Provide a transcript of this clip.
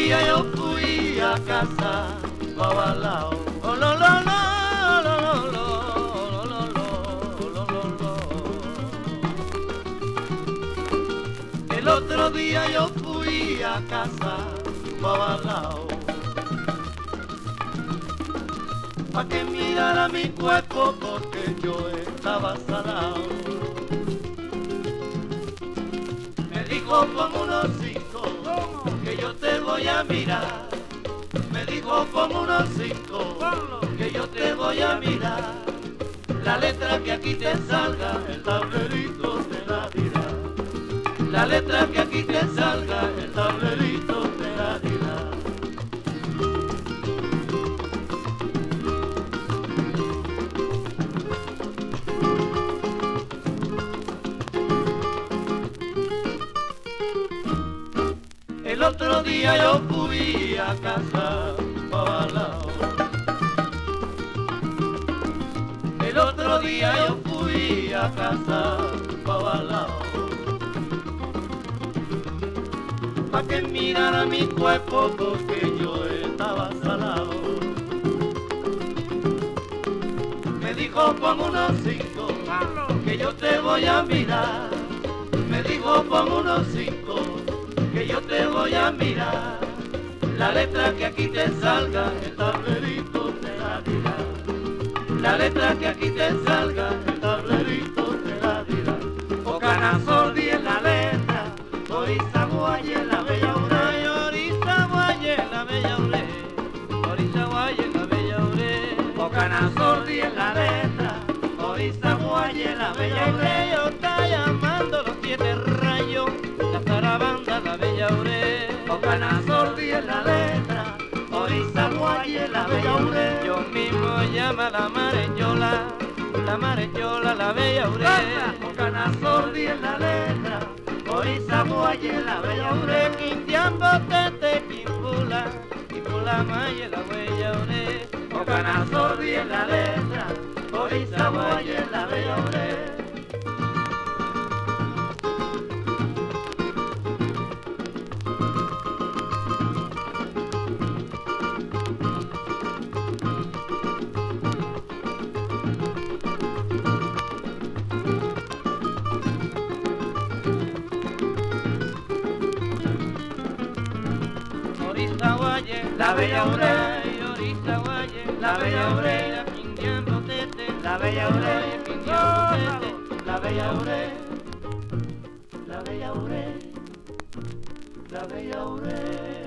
día yo fui a casa Babalao. Oh, lo, lo, lo, lo, lo, lo, lo, lo, lo, lo. El otro día yo fui a casa Babalao, pa' que mirara mi cuerpo porque yo estaba salado. Me dijo con unos 5 que yo te voy a mirar. Me dijo con unos 5 que yo te voy a mirar. La letra que aquí te salga, el tablerito te la dirá. La letra que aquí te salga, el tablerito te la dirá. El otro día yo fui a casa Babalao. El otro día yo fui a casa Babalao, pa' que mirara mi cuerpo porque yo estaba salado. Me dijo con unos 5 que yo te voy a mirar. Me dijo con unos 5 que yo te voy a mirar. La letra que aquí te salga, el tablerito te la dirá. La letra que aquí te salga, el tablerito te la dirá. Ocanazordi en la letra, Orizaguaye en la bella ure, Orizaguaye en la bella ure, Orizaguaye en la bella ure. Ocanazordi en la letra, Orizaguaye en la bella ure. Yo está llamando los 7 rayos, la zarabanda la bella ure. Ocanazordi en la letra, Orizaguaye en la bella ure. Yo mismo llama la mareñola, la bella ure. Ocanazordi en la letra, Orizaguaye en la bella ure. Quintiambo tete, quimpula maye la bella ure. Ocanazordi en la letra, Orizaguaye en la bella ure. Orizaguaye, la bella ure, Orizaguaye, la bella ure, Quintiambo tete, la bella ure, Quintiambo tete, la bella ure, la bella ure, la bella ure.